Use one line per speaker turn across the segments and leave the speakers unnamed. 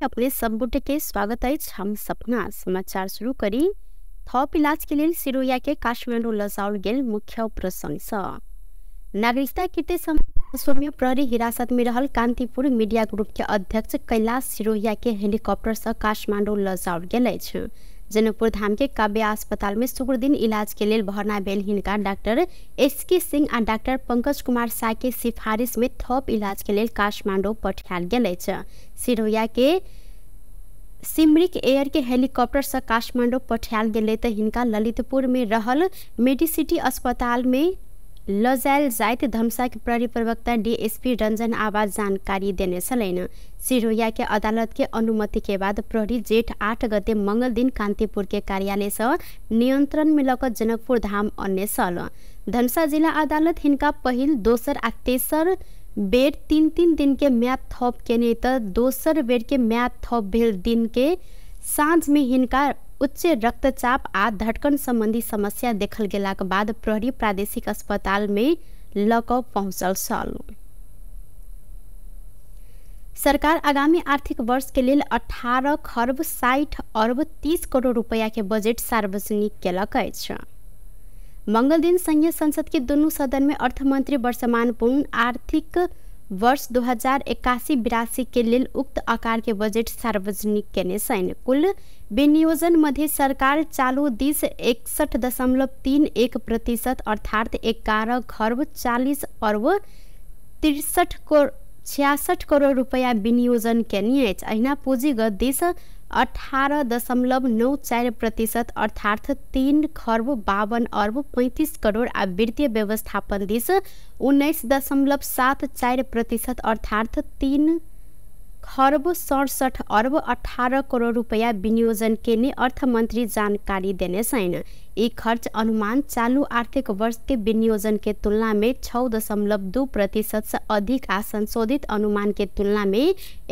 अपने संबुट के स्वागत है। हम सपना समाचार शुरू करी। थप इलाज के लिए सिरोया के काठमाडौँ लजाउल गेल मुख्य प्रशंस। नागरिकता कीर्ति सौम्य प्रहरी हिरासत में रहल कांतिपुर मीडिया ग्रुप के अध्यक्ष कैलाश सिरोया के हेलीकॉप्टर से काठमाडौँ लजाउल गेल अछि। जनकपुर धाम के काव्य अस्पताल में शुक्र दिन इलाज के लिए भर्ना भेल हिनका डॉक्टर एसके सिंह आ डॉक्टर पंकज कुमार शाह के सिफारिश में थप इलाज के लिए काठमाडौँ पठायल गेल अछि। सिरोया के सिमरिक एयर के हेलीकॉप्टर से काठमाडौँ पठायल गेल त हिनका ललितपुर में रहल मेडिसिटी अस्पताल में लजायल जाइत धमसा के प्रहरी प्रवक्ता डीएसपी रंजन आवाज जानकारी देने छलैन। सिरोया के अदालत के अनुमति के बाद प्रहरी जेठ 8 गते मंगल दिन कांतिपुर के कार्यालय से नियंत्रण में लक जनकपुर धाम अन्य सल। धमसा जिला अदालत हिनका पहिल दोसर आ तेसर बेर 3-3 दिन के म्याद थप केने त दोसर बेर के म्याद थप भेल दिन के साँझ में हिनका उच्च रक्तचाप आ धड़कन संबंधी समस्या देखल गेलाक बाद प्रहरी प्रादेशिक अस्पताल में लक पहुंचल छल। सरकार आगामी आर्थिक वर्ष के लिए 18 खर्ब 60 अरब 30 करोड़ रुपया के बजट सार्वजनिक केलक अछि। मंगल दिन संघीय संसद के दोनों सदन में अर्थमंत्री वर्तमान पूर्ण आर्थिक वर्ष 2081-82 के लिए उक्त आकार के बजट सार्वजनिक केने छन्। कुल विनियोजन मध्ये सरकार चालू दिस 61.31% अर्थात 11 खर्ब 40 अरब 66 करोड़ रुपया विनियोजन केने अछि। अहिना पूंजीगत दिस 18.94% अर्थात 3 खर्ब 52 अरब 35 करोड़ आ वित्तीय व्यवस्थापन दिस 19.74% अर्थात 3 खर्ब 67 अरब 18 करोड़ रुपया विनियोजन केने अर्थमंत्री जानकारी देने छन्। ई खर्च अनुमान चालू आर्थिक वर्ष के विनियोजन के तुलना में 6.2% से अधिक आ संशोधित अनुमान के तुलना में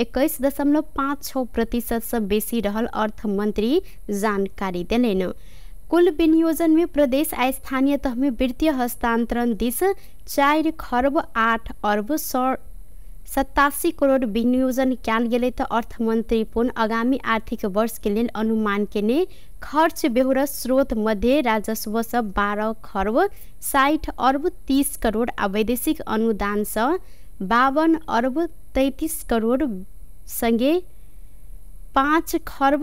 21.56% से बेसी रहल अर्थमंत्री जानकारी देलेन। कुल विनियोजन में प्रदेश आ स्थानीय तह में वित्तीय हस्तांतरण दिस 4 खर्ब 8 अरब 87 करोड़ विनियोजन कयल गेलै त अर्थमंत्री पुन आगामी आर्थिक वर्ष के लिए अनुमान केने खर्च बेहोरा स्रोत मध्य राजस्व से 12 खर्ब 60 अरब 30 करोड़ आ वैदेशिक अनुदान से 52 अरब 33 करोड़ संगे 5 खर्ब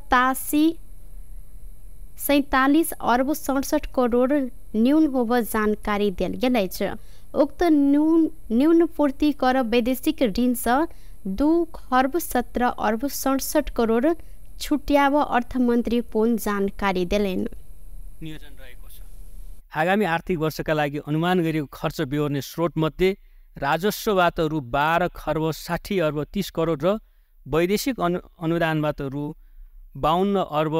47 अरब 67 करोड़ न्यून होब जानकारी देल गेल अछि। उक्त न्यून पूर्ति कर वैदेशिक ऋण से 2 खर्ब 17 अरब 67 करोड़ छुट्याव अर्थमंत्री पुन जानकारी देलेन।
नियोजन रहेको छ। आगामी आर्थिक वर्षका लागि अनुमान गरिएको खर्च बेहोर्ने स्रोत मध्ये राजस्वबाट रु 12 खर्ब 60 अरब 30 करोड़ र वैदेशिक अनुदानबाट रु 52 अरब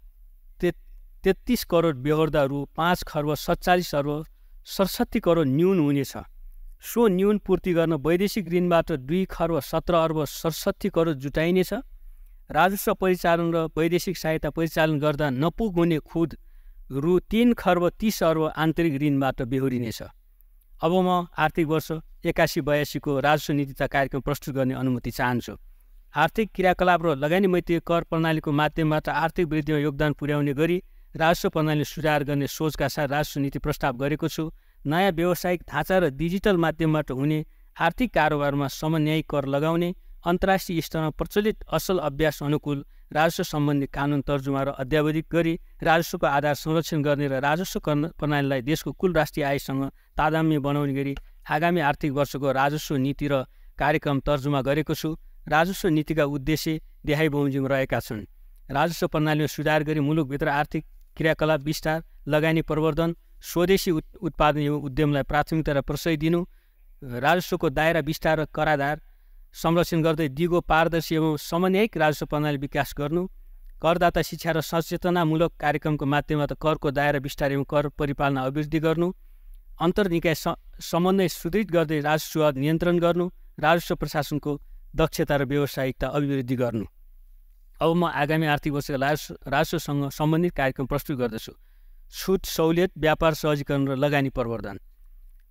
33 करोड़ बेहोर्दा रु 5 खर्ब 47 अरब 67 करोड़ न्यून हुनेछ। सो न्यून पूर्ति गर्न वैदेशिक ऋणबाट 2 खर्ब 17 अरब 67 करोड़ जुटाइनेछ। राजस्व परिचालन र वैदेशिक सहायता परिचालन गर्दा नपुग्ने खुद रु 3 खर्ब 30 अरब आन्तरिक ऋणबाट बेहोरिनेछ। अब म आर्थिक वर्ष 81-82 को राजस्व नीति तथा कार्यक्रम प्रस्तुत गर्ने अनुमति चाहन्छु। आर्थिक क्रियाकलाप र लगानी मैत्री कर प्रणालीको माध्यमबाट आर्थिक वृद्धिमा योगदान पुर्याउने गरी राजस्व प्रणाली सुधार गर्ने सोचका साथ राजस्व नीति प्रस्ताव गरेको छु। नयाँ व्यावसायिक ढाँचा र डिजिटल माध्यमबाट हुने आर्थिक कारोबारमा समन्वयिक कर लगाउने, अन्तर्राष्ट्रिय स्तरमा प्रचलित असल अभ्यास अनुकूल राजस्व सम्बन्धी कानुन तर्जुमा र अध्यावधिक गरी राजस्वको आधार संरक्षण गर्ने र राजस्व प्रणालीलाई देशको कुल राष्ट्रिय आयसँग तादात्म्य बनाउने गरी आगामी आर्थिक वर्षको राजस्व नीति र कार्यक्रम तर्जुमा गरेको छु। राजस्व नीतिका उद्देश्य देहाई बमोजिम रहेका छन्। राजस्व प्रणालीमा सुधार गरी मुलुकभित्र आर्थिक क्रियाकलाप विस्तार, लगानी प्रवर्धन, स्वदेशी उत्पादन एवं उद्यमलाई प्राथमिकता र प्रशय दिनु, राजस्वको दायरा विस्तार र कराधार संरक्षण गर्दै दिगो पारदर्शी एवं समन्वयिक राजस्व प्रणाली विकास गर्नु, करदाता शिक्षा र सचेतनामूलक कार्यक्रमको माध्यमबाट करको दायरा विस्तार एवं कर परिपालन अभिवृद्धि गर्नु, अन्तर्निकाय समन्वय सुदृढ गर्दै राजस्व नियन्त्रण गर्नु, राजस्व प्रशासनको दक्षता र व्यावसायिकता अभिवृद्धि गर्नु। अब म आगामी आर्थिक वर्षका राजस्वसँग सम्बन्धित कार्यक्रम प्रस्तुत गर्दछु। छुट, सहुलियत, व्यापार सहजीकरण र लगानी प्रवर्धन।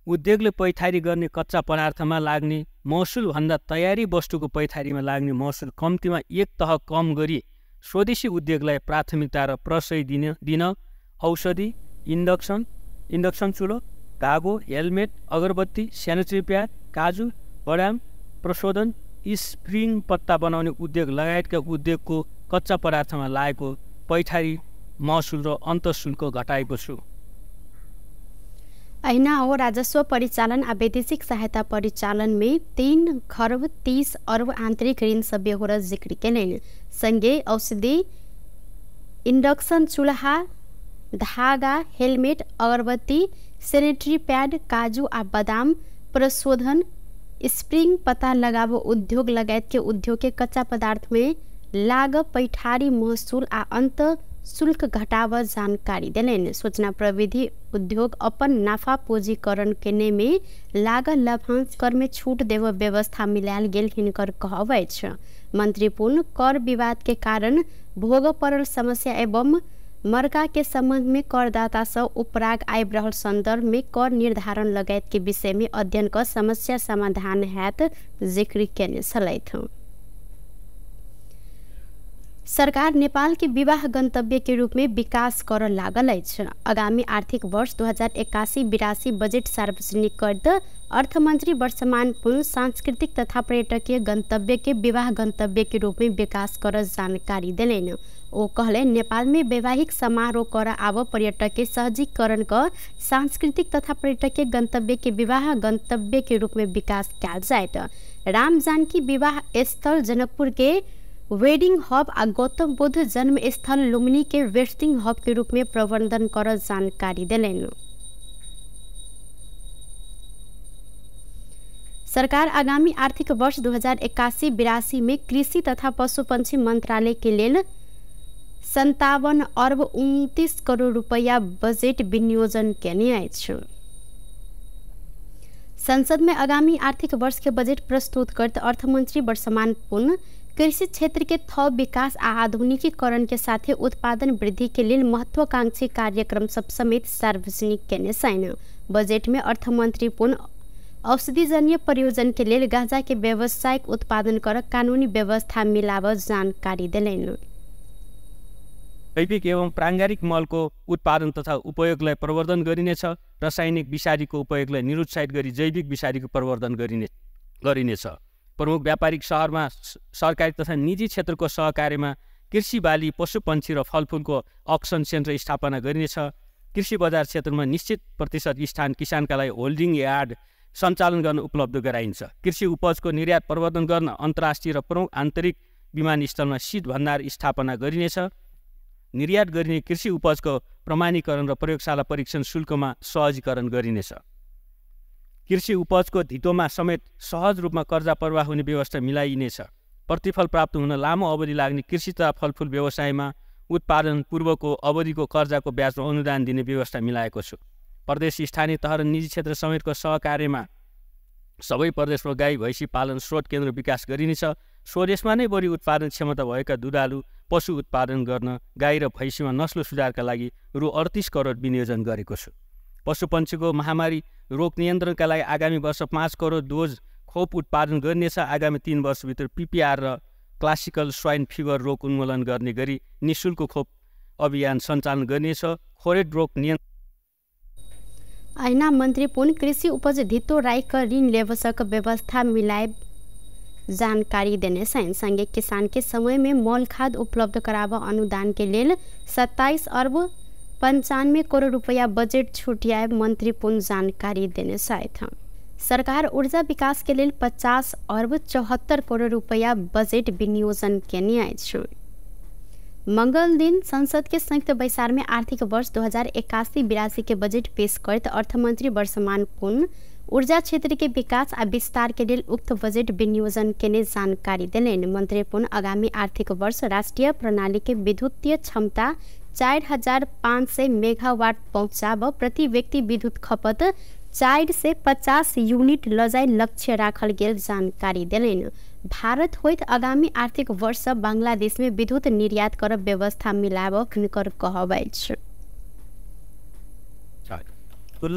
उद्योगले पैठारी गर्ने कच्चा पदार्थमा लाग्ने महसुलभन्दा तयारी वस्तुको पैठारीमा लाग्ने महसुल कम्तीमा एक तह कम गरी स्वदेशी उद्योगलाई प्राथमिकता र प्रशय दिन औषधि, इन्डक्सन चुलो, धागो, हेलमेट, अगरबत्ती, सेनिटरी प्याड, काजु, बदाम, प्रशोधन, स्प्रिङ पत्ता बनाउने उद्योग लगायतका उद्योगको कच्चा पदार्थमा लागेको पैठारी महसुल र अन्तःशुल्क घटाएको छु।
ऐना हो राजस्व परिचालन आ वैदेशिक सहायता परिचालन में 3 खरब 30 अरब आंतरिक ऋण सब बेहोर जिक्र केलनि। संगे औषधि, इंडक्शन चूल्हा, धागा, हेलमेट, अगरबत्ती, सैनिटरी पैड, काजू आ बादाम, प्रशोधन, स्प्रिंग पता लगाव उद्योग लगायत के उद्योग के कच्चा पदार्थ में लाग पैठारी महसुल आ अंत शुल्क घटाव जानकारी देलनि। सूचना प्रविधि उद्योग अपन नाफा पूंजीकरण केने में लाग लाभांश कर में छूट देव व्यवस्था मिलायल गेल हिनकर कहब अछि। मंत्रीपूर्ण कर विवाद के कारण भोग पड़ल समस्या एवं मर्का के संबंध में करदाता से उपराग आबि रहल संदर्भ में कर निर्धारण लगायत के विषय में अध्ययन कर समस्या समाधान हैत जिक्र केने छलथि। सरकार नेपाल के विवाह गंतव्य के रूप में विकास कर लागल अछि। आगामी आर्थिक वर्ष 2081-82 बजट सार्वजनिक करत अर्थमंत्री वर्षमान पुनः सांस्कृतिक तथा पर्यटकीय गंतव्य के विवाह गंतव्य के रूप में विकास कर जानकारी देलनि। ओ कहले नेपाल में वैवाहिक समारोह कर आव पर्यटक के सहजीकरण कर सांस्कृतिक तथा पर्यटकीय गंतव्य के विवाह गंतव्य के रूप में विकास कयल जायत। राम जानकी विवाह स्थल जनकपुर के वेडिंग हब आ गौतम बुद्ध जन्म स्थल लुम्बिनी के वेस्टिंग हब के रूप में प्रबंधन कर जानकारी देलनि। सरकार आगामी आर्थिक वर्ष 2081-82 में कृषि तथा पशुपंछी मंत्रालय के लेल 57 अरब 29 करोड़ रुपया बजट विनियोजन केने अछि। संसद में आगामी आर्थिक वर्ष के बजट प्रस्तुत करते अर्थमंत्री वर्षमान पुनः कृषि क्षेत्र के थप विकास आ आधुनिकीकरण के साथ उत्पादन वृद्धि के लिए महत्वाकांक्षी कार्यक्रम सब समेत सार्वजनिक केने छन्। बजट में अर्थमंत्री पुनः औषधिजन्य परियोजना के लिए गांजा के व्यावसायिक उत्पादन कर कानूनी व्यवस्था मिलाव जानकारी देलनि।
जैविक एवं प्राङ्गारिक मलको उत्पादन तथा उपयोगलाई प्रवर्धन गरिनेछ। रासायनिक विषादीको उपयोगलाई निरुत्साहित गरी जैविक विषादीको प्रवर्धन गरिनेछ। प्रमुख व्यापारिक शहरमा सरकारी तथा निजी क्षेत्रको सहकार्यमा कृषि बाली, पशुपन्छी र फलफुलको अक्सन सेन्टर स्थापना गरिनेछ। कृषि बजार क्षेत्रमा निश्चित प्रतिशत स्थान किसानका लागि होल्डिङ यार्ड सञ्चालन गर्न उपलब्ध गराइन्छ। कृषि उपजको निर्यात प्रवर्धन गर्न अन्तर्राष्ट्रिय र प्रमुख आन्तरिक विमानस्थलमा शीत भण्डार स्थापना गरिनेछ। निर्यात गरिने कृषि उपजको प्रमाणीकरण र प्रयोगशाला परीक्षण शुल्कमा सहजीकरण गरिनेछ। कृषि उपजको धितोमा समेत सहज रूपमा कर्जा प्रवाह हुने व्यवस्था मिलाइनेछ। प्रतिफल प्राप्त हुन लामो अवधि लाग्ने कृषि तथा फलफुल व्यवसायमा उत्पादन पूर्वको अवधिको कर्जाको ब्याज र अनुदान दिने व्यवस्था मिलाएको छु। प्रदेश, स्थानीय तह र निजी क्षेत्र समेतको सहकार्यमा सबै प्रदेशमा गाई भैँसी पालन स्रोत केन्द्र विकास गरिनेछ। स्वदेशमा नै बढी उत्पादन क्षमता भएका दुधालु पशु उत्पादन गर्न गाई र भैँसीमा नस्ल सुधारका लागि रु 38 करोड विनियोजन गरेको छु। पशुपन्छीको महामारी रोग नियन्त्रणका लागि आगामी वर्ष 5 करोड डोज खोप उत्पादन गरिनेछ। आगामी 3 वर्षभित्र PPR र क्लासिकल स्वाइन फिभर रोग उन्मूलन गर्ने गरी निःशुल्क खोप अभियान सञ्चालन गरिनेछ। खोरेट रोग नियन्त्रण
ऐना मंत्री पुनः कृषि उपज धितो राइक ऋण लेवसक व्यवस्था मिलाए जानकारी देने छन्। संगे किसान के समय में मोल खाद उपलब्ध कराव अनुदान के लिए 27 अरब 95 करोड़ रुपया बजट छुटियाए मंत्री पुनः जानकारी देने छथि। सरकार ऊर्जा विकास के लिए 50 अरब 74 करोड़ रुपया बजट विनियोजन केने अछि। मंगल दिन संसद के संयुक्त बैसार में आर्थिक वर्ष 2081-82 के बजट पेश करते अर्थमंत्री वर्षमान पुनः ऊर्जा क्षेत्र के विकास आ विस्तार के लिए उक्त बजट विनियोजन केने जानकारी देलनि। मंत्री पुनः आगामी आर्थिक वर्ष राष्ट्रीय प्रणाली के विद्युतीय क्षमता 4500 मेगावाट पहुँचाव, प्रति व्यक्ति विद्युत खपत 4 से 50 यूनिट लजाई लक्ष्य राखल गेल जानकारी देलनि। भारत होइत आगामी आर्थिक वर्ष बांग्लादेश में विद्युत निर्यात कर व्यवस्था मिलाव हुनकर कहब अछि।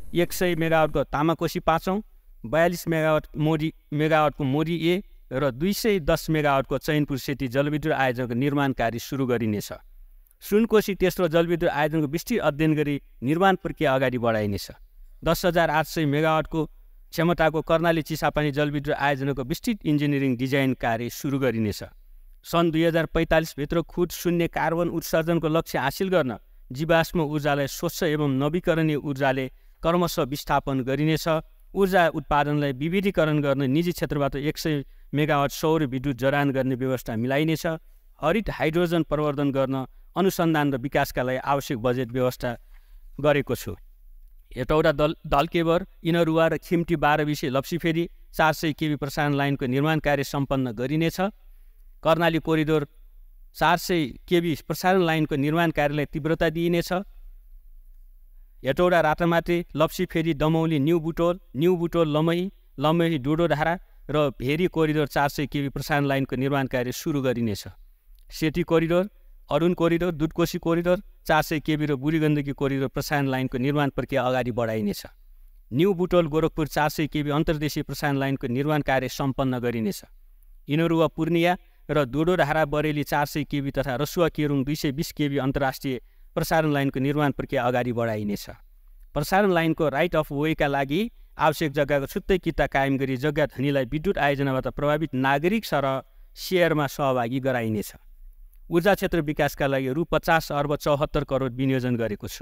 100 मेगावाटको तामाकोशी 5औँ, 42 मेगावाटको मोरी ए र 210 मेगावाटको चैनपुर सेती जलविद्युत आयोजनको निर्माण कार्य सुरु गरिनेछ। सुनकोशी तेस्रो जलविद्युत आयोजनको विस्तृत अध्ययन गरी निर्माण प्रक्रिया अगाडि बढाइनेछ। 10,800 मेगावाटको क्षमताको कर्णाली चिसापानी जलविद्युत आयोजनको विस्तृत इन्जिनियरिङ डिजाइन कार्य सुरु गरिनेछ। सन् 2045 भित्र खुद शून्य कार्बन उत्सर्जनको लक्ष्य हासिल गर्न जीवाश्म ऊर्जालाई स्वच्छ एवं नवीकरणीय ऊर्जाले क्रमशः विस्थापन गरिनेछ। ऊर्जा उत्पादनलाई विविधीकरण गर्न निजी क्षेत्रबाट 100 मेगावाट सौर विद्युत जडान गर्ने व्यवस्था मिलाइनेछ। हरित हाइड्रोजन प्रवर्धन गर्न अनुसन्धान र विकासका लागि आवश्यक बजेट व्यवस्था गरेको छु। हेटौडा दलकेवर इनरुवा र खिम्टी 12 विषय लप्सीफेरी 400 केबी प्रसारण लाइनको निर्माण कार्य सम्पन्न गरिनेछ। कर्णाली कोरिडोर 400 केबी प्रसारण लाइनको निर्माण कार्यलाई तीव्रता दिइनेछ। हेटौडा रातामाटे लप्सीफेरी दमौली न्यू बुटोल लमही डोडोधारा र भेरी कोरिडोर 400 केबी प्रसारण लाइनको निर्माण कार्य सुरु गरिनेछ। Seti corridor, Arun corridor, Dudhkoshi corridor 400 KB र बुढी गण्डकी कोरिडोर प्रसारण लाइनको निर्माण प्रक्रिया अगाडि बढाइनेछ। न्यू बुटोल गोरखपुर 400 केबी अन्तर्देशीय प्रसारण लाइनको निर्माण कार्य सम्पन्न गरिनेछ। इनरुवा पूर्णिया र डोडोधारा बरेली 400 केबी तथा रसुवा केरुङ 220 केबी अन्तर्राष्ट्रिय प्रसारण लाइनको निर्माण प्रक्रिया अगाडि बढाइनेछ। प्रसारण लाइनको राइट अफ वेका लागि आवश्यक जग्गाको छुट्टै किता कायम गरी जग्गा धनीलाई विद्युत आयोजनाबाट प्रभावित नागरिक सरह सेयरमा सहभागी गराइनेछ। ऊर्जा क्षेत्र विकासका लागि रु 50 अर्ब 74 करोड विनियोजन गरेको छु।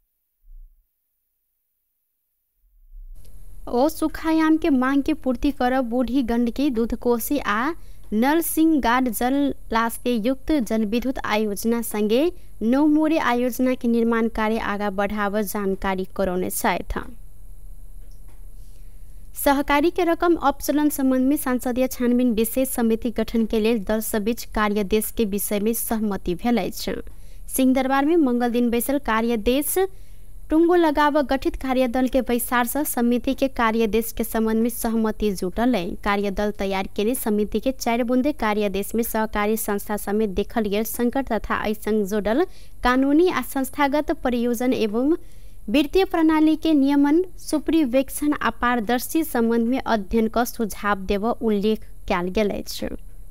ओ सुखायाम के मांग के पूर्ति कर बूढ़ी गंडकी दूधकोशी आ नरसिंहगाड जललाशे युक्त जलविद्युत आयोजना संगे नौमोरे आयोजना के निर्माण कार्य आगा बढ़ाव जानकारी कराउने छ। सहकारी के रकम अपचलन संबंध में संसदीय छानबीन विशेष समिति गठन के लिए दल बीच कार्यदेश के विषय में सहमति भेल। सिंहदरबार में मंगल दिन बैसल कार्यदेश टुंगो लगाव गठित कार्यदल के बैसार से समिति के कार्यदेश के संबंध में सहमति जुटल है। कार्यदल तैयार के लिए समिति के 4 बुंदे कार्यदेश में सहकारी संस्था समेत देखल गए संकट तथा ऐसंग जोड़ल कानूनी आ संस्थागत परियोजना एवं वित्तीय प्रणाली के नियमन सुपरिवेक्षण आ पारदर्शी संबंध में अध्ययन का सुझाव देव उल्लेख कयल गेल अछि।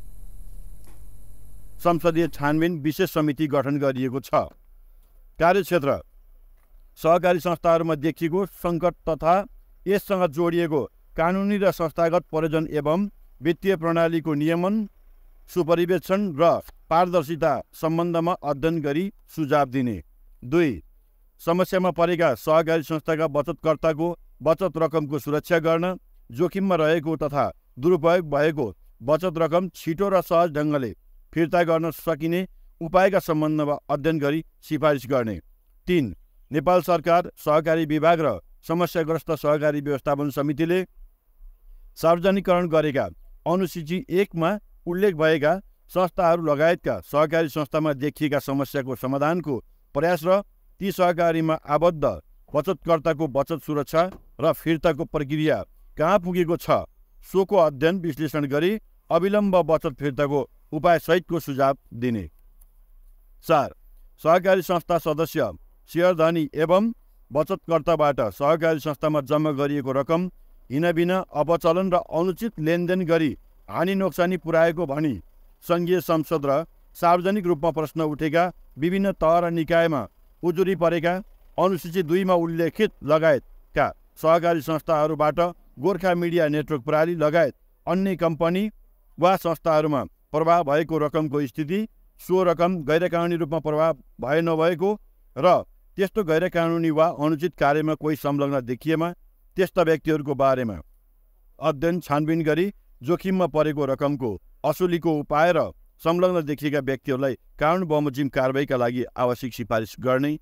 संसदीय छानबीन विशेष समिति गठन गरिएको छ। कार्यक्षेत्र सहकारी संस्थाहरूमा देखिएको संकट तथा यससँग जोडिएको कानुनी र संस्थागत प्रयोजन एवं वित्तीय प्रणालीको नियमन सुपरिवेक्षण र पारदर्शिता सम्बन्धमा अध्ययन गरी सुझाव दिने। 2. समस्यामा परेका सहकारी संस्थाका बचतकर्ताको बचत रकमको सुरक्षा गर्न, जोखिममा रहेको तथा दुरुपयोग भएको बचत रकम छिटो र सहज ढङ्गले फिर्ता गर्न सकिने उपायका सम्बन्धमा अध्ययन गरी सिफारिस गर्ने। 3. नेपाल सरकार सहकारी विभाग र समस्याग्रस्त सहकारी व्यवस्थापन समितिले सार्वजनिकरण गरेका अनुसूची 1 मा उल्लेख भएका संस्थाहरू लगायतका सहकारी संस्थामा देखिएका समस्याको समाधानको प्रयास र ती सहकारीमा आबद्ध बचतकर्ताको बचत सुरक्षा र फिर्ताको प्रक्रिया कहाँ पुगेको छ सोको अध्ययन विश्लेषण गरी अविलम्ब बचत फिर्ताको उपाय सहितको सुझाव दिने। 4. सहकारी संस्था सदस्य शेयरधनी एवं बचतकर्ताबाट सहकारी संस्थामा जम्मा गरिएको रकम हिनाबिना अपचलन र अनुचित लेनदेन गरी हानि नोक्सानी पुर्याएको भनी सङ्घीय संसद र सार्वजनिक रूपमा प्रश्न उठेका विभिन्न तह र निकायमा उजुरी परेका अनुसूची 2 मा उल्लेखित लगायतका सहकारी संस्थाहरूबाट गोर्खा मिडिया नेटवर्क प्रणाली लगायत अन्य कम्पनी वा संस्थाहरूमा प्रभाव भएको रकमको स्थिति, सो रकम गैरकानुनी रूपमा प्रभाव भए नभएको र त्यस्तो गैरकानुनी वा अनुचित कार्यमा कोही संलग्न देखिएमा त्यस्ता व्यक्तिहरूको बारेमा अध्ययन छानबिन गरी जोखिममा परेको रकमको असुलीको उपाय र संलग्न देखिएका व्यक्तिहरूलाई कानुन बमोजिम कारबाहीका लागि आवश्यक सिफारिस गर्ने।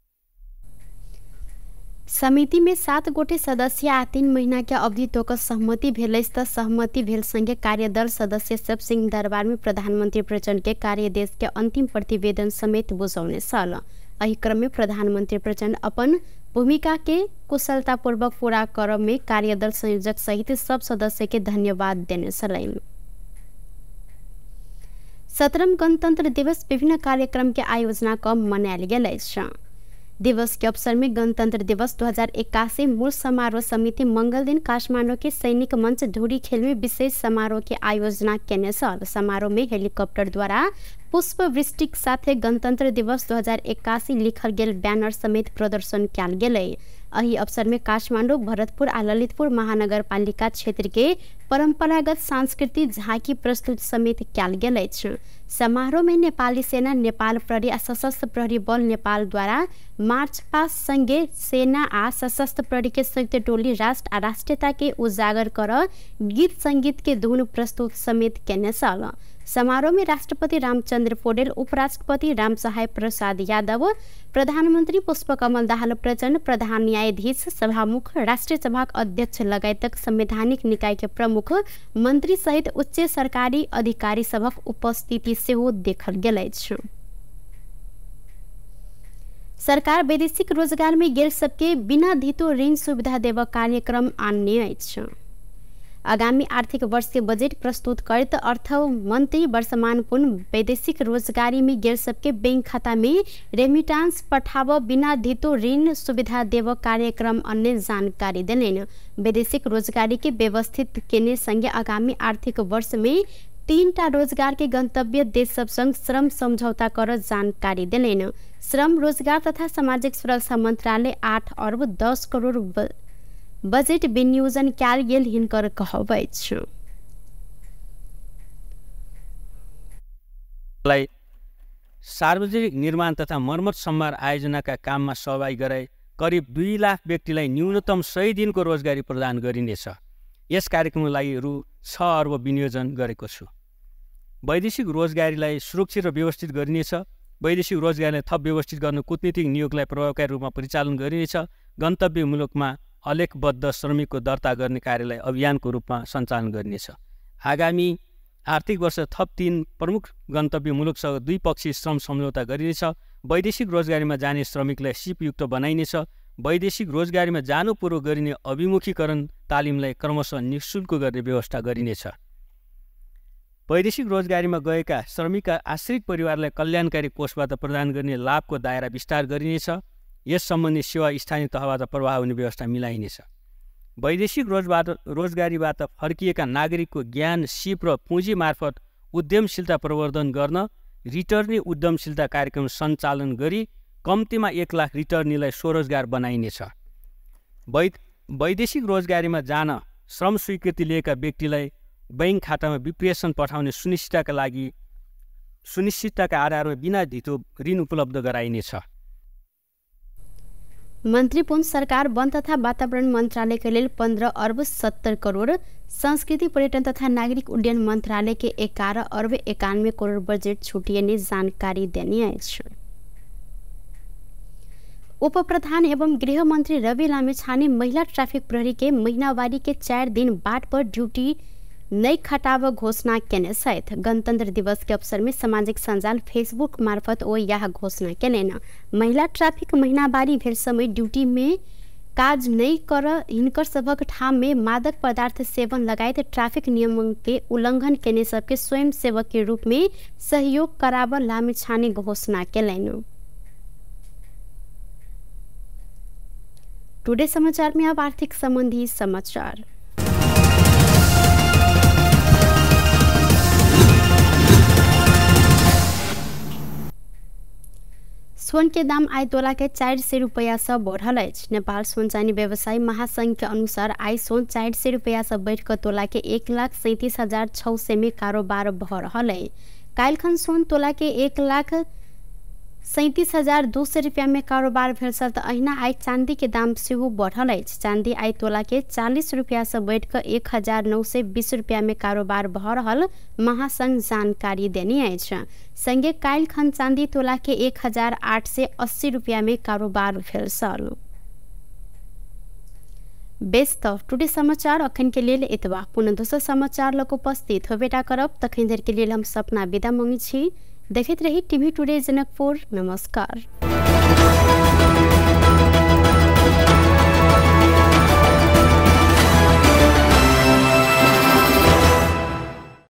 समिति में 7 गोटे सदस्य आ 3 महीना के अवधि तक सहमति भेल। सहमति भेल संगे कार्यदल सदस्य सब सिंहदरबार में प्रधानमंत्री प्रचंड के कार्यदेश के अंतिम प्रतिवेदन समेत बुझाउने सल। एही क्रम में प्रधानमंत्री प्रचंड अपन भूमिका के कुशलतापूर्वक पूरा करने में कार्यदल संयोजक सहित सब सदस्य के धन्यवाद देने सलैन। 17वां गणतंत्र दिवस विभिन्न कार्यक्रम के आयोजना क मनायल गेल अछि। दिवस के अवसर में गणतंत्र दिवस 2081 मूल समारोह समिति मंगल दिन काठमाडौँ के सैनिक मंच ढूरी खेल में विशेष समारोह के आयोजना केने छ। समारोह में हेलीकॉप्टर द्वारा पुष्प वृष्टि साथ गणतंत्र दिवस 2081 लिखल गेल बैनर समेत प्रदर्शन कयल गेलै। एही अवसर में काठमाडौँ, भरतपुर आ ललितपुर महानगरपालिका क्षेत्र के परंपरागत सांस्कृतिक झांकी प्रस्तुत समेत कयल गेल अछि। समारोह में नेपाली सेना, नेपाल प्रहरी आ सशस्त्र प्रहरी बल नेपाल द्वारा मार्च पास्ट संगे सेना आ सशस्त्र प्रहरी के संयुक्त टोली राष्ट्र आ राष्ट्रीयता के उजागर कर गीत संगीत के धुन प्रस्तुत समेत केने छल। समारोह में राष्ट्रपति रामचंद्र पौडेल, उपराष्ट्रपति रामसहाय प्रसाद यादव, प्रधानमंत्री पुष्पकमल दाहाल प्रचंड, प्रधान न्यायाधीश, सभामुख, राष्ट्रीय सभा अध्यक्ष लगायत संवैधानिक निकाय के प्रमुख मंत्री सहित उच्च सरकारी अधिकारी सभक उपस्थिति सेहो देखल गेल अछि। सरकार वैदेशिक रोजगार में गेल सबके बिना धितो ऋण सुविधा देव कार्यक्रम आनने अछि। आगामी आर्थिक वर्ष के बजट प्रस्तुत करत अर्थ मंत्री वर्षमान पुन वैदेशिक रोजगारी में गेल सबके बैंक खाता में रेमिटांस पठाव बिना धितो ऋण सुविधा देव कार्यक्रम अन्य जानकारी देलेन। वैदेशिक रोजगारी के व्यवस्थित केने संगे आगामी आर्थिक वर्ष में 3टा रोजगार के गंतव्य देश सब संग श्रम समझौता कर जानकारी देलेन। श्रम, रोजगार तथा सामाजिक सुरक्षा मंत्रालय 8 अर्ब 10 करोड़ बजेट विनियोजन कयल गेल हिनकर कहब अछि।
सार्वजनिक निर्माण तथा मर्मत सम्भार आयोजनाका काममा सहभागी गराई करिब 2 लाख व्यक्तिलाई न्यूनतम 100 दिनको रोजगारी प्रदान गरिनेछ। यस कार्यक्रमका लागि रु 6 अर्ब विनियोजन गरेको छु। वैदेशिक रोजगारीलाई सुरक्षित र व्यवस्थित गरिनेछ। वैदेशिक रोजगारीलाई थप व्यवस्थित गर्न कूटनीतिक नियोगलाई प्रभावकारी रूपमा परिचालन गरिनेछ। गन्तव्य मुलुकमा अलेखबद्ध श्रमिकको दर्ता गर्ने कार्यलाई अभियानको रूपमा सञ्चालन गरिनेछ। आगामी आर्थिक वर्ष थप 3 प्रमुख गन्तव्य मुलुकसँग द्विपक्षीय श्रम सम्झौता गरिनेछ। वैदेशिक रोजगारीमा जाने श्रमिकलाई सिपयुक्त बनाइनेछ। वैदेशिक रोजगारीमा जानु पूर्व गरिने अभिमुखीकरण तालिमलाई क्रमशः निःशुल्क गर्ने व्यवस्था गरिनेछ। वैदेशिक रोजगारीमा गएका श्रमिकका आश्रित परिवारलाई कल्याणकारी कोषबाट प्रदान गर्ने लाभको दायरा विस्तार गरिनेछ। यस सम्बन्धी सेवा स्थानीय तहबाट प्रवाह हुने व्यवस्था मिलाइनेछ। वैदेशिक रोजगारीबाट फर्किएका नागरिकको ज्ञान, सिप र पुँजी मार्फत उद्यमशीलता प्रवर्धन गर्न रिटर्नी उद्यमशीलता कार्यक्रम सञ्चालन गरी कम्तीमा 1 लाख रिटर्नीलाई स्वरोजगार बनाइनेछ। वैदेशिक रोजगारीमा जान श्रम स्वीकृति लिएका व्यक्तिलाई बैंक खातामा विप्रेषण पठाउने सुनिश्चितताका आधारमा बिना धितो ऋण उपलब्ध गराइनेछ।
मंत्री पुन सरकार वन तथा वातावरण मंत्रालय के लिए 15 अर्ब 70 करोड़, संस्कृति पर्यटन तथा नागरिक उड्डयन मंत्रालय के 11 अर्ब 91 करोड़ बजट छुटिने जानकारी देनी है। उप प्रधान एवं गृह मंत्री रवि लामिछाने महिला ट्रैफिक प्रहरी के महीनावारी के 4 दिन बाट पर ड्यूटी नई खटाव घोषणा केने सहित गणतंत्र दिवस के अवसर में सामाजिक संजाल फेसबुक मार्फत ओ यह घोषणा केलेन। महिला ट्रैफिक महीनावारी भेल समय ड्यूटी में काज नहीं कर हिनकर सबक ठाम में मादक पदार्थ सेवन लगायत ट्रैफिक नियमों के उल्लंघन केने सबके स्वयं सेवक के रूप में सहयोग कराव लामिछाने घोषणा केलेन। टुडे समाचार में अब आर्थिक संबंधी समाचार। स्वर्ण के दाम आइ तोला के 400 रुपया से बढ़ल अछि। नेपाल सोन चानी व्यवसायी महासंघ के अनुसार आइ सोन 400 रुपया से बढ़ कर तोला के 1,37,600 में कारोबार भ रहल है। काल्हिखन सोन तोला के 1,37,200 रुपया में कारोबार भेल छ। त अहिना आइ चांदी के दाम सेहो बढ़ल अछि। चांदी आइ तोला के 40 रुपया से बढ़ कर 1,920 रुपया में कारोबार भ रहल महासंघ जानकारी देने अछि। संगे काल्हिखन चांदी तोला के 1,880 रुपया में कारोबार भेल छल। बेस्ट टुडे समाचार अखन के लिए एतबा। पुनः दोसर समाचार लग उपस्थित होबेटा करब। तखन धरि के लिए हम सपना विदा मांगै छी। देखैत रही टीवी टुडे जनकपुर। नमस्कार।